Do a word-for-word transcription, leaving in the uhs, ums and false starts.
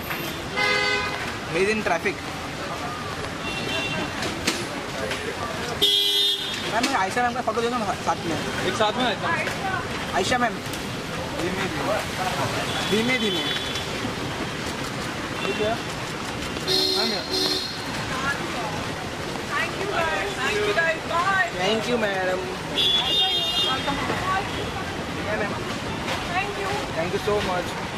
He is in traffic. Ma'am Ayesha ma'am का photo दे दो साथ में. एक साथ में आयशा. आयशा मैम. धीमे धीमे धीमे. ठीक है. Thank you guys. Thank you guys. Bye. Thank you madam. Welcome. Yeah ma'am. Thank you. Thank you so much.